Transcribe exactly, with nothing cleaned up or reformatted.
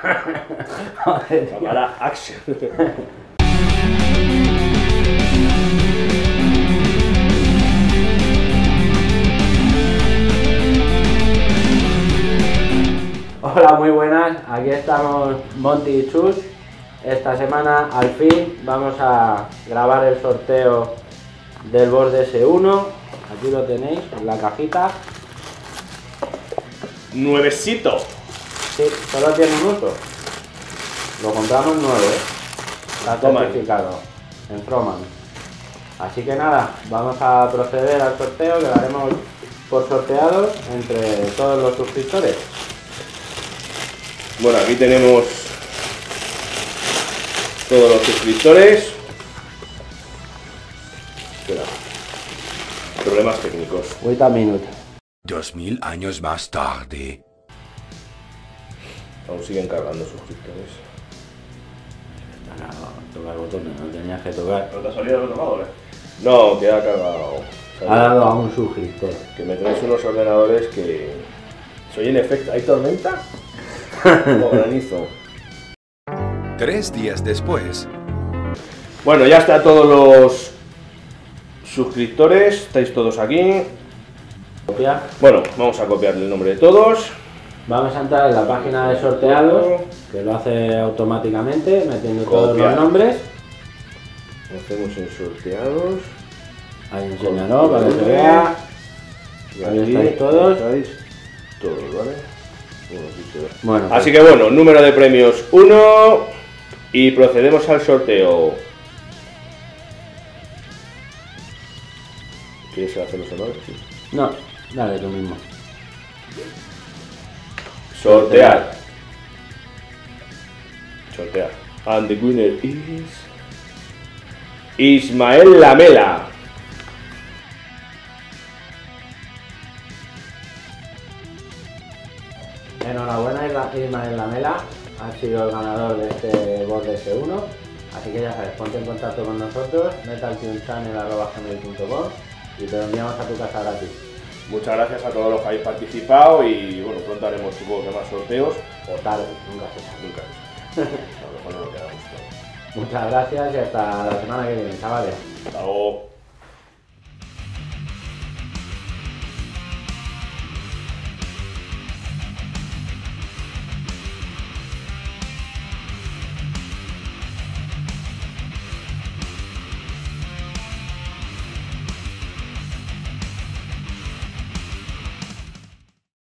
Joder, tío. Cámara, action. Hola, muy buenas, aquí estamos Monty y Chus. Esta semana al fin vamos a grabar el sorteo del Boss D S uno. Aquí lo tenéis en la cajita. Nuevecito. Sí, solo tiene un uso. Lo compramos nuevo, ¿eh? Está certificado en Froman. Así que nada, vamos a proceder al sorteo, que lo haremos por sorteados entre todos los suscriptores. Bueno, aquí tenemos todos los suscriptores. Espera. Problemas técnicos. Wait a minute. Dos mil años más tarde. Aún siguen cargando suscriptores. No, no, tocar botones, no tenías que tocar. ¿No te ha salido el tocador, eh? No, que ha cargado. Ha dado a un suscriptor. Que me traes unos ordenadores que... Soy en efecto. ¿Hay tormenta? O granizo. Tres días después. Bueno, ya está todos los suscriptores. Estáis todos aquí. Copia. Bueno, vamos a copiar el nombre de todos. Vamos a entrar en la página de sorteados, que lo hace automáticamente, metiendo todos Copiar. los nombres. Hacemos en sorteados. Ahí enséñalo para que se vea. Y Ahí aquí estáis todos. estáis todos, ¿vale? Bueno, aquí se ve. Bueno, Así que bueno, número de premios uno. Y procedemos al sorteo. ¿Quieres hacer los honores? Sí. no, dale tú mismo. Sortear. Sortear. And the winner is... Ismael Lamela. Enhorabuena, Ismael Lamela, ha sido el ganador de este Boss D S uno. Así que ya sabes, ponte en contacto con nosotros, metaltunechannel arroba gmail punto com y te lo enviamos a tu casa gratis. Muchas gracias a todos los que habéis participado y bueno, pronto haremos supongo que más sorteos. O tarde, nunca se sabe. Nunca. A lo mejor no lo quedamos todo. Muchas gracias y hasta la semana que viene, chavales. Hasta luego.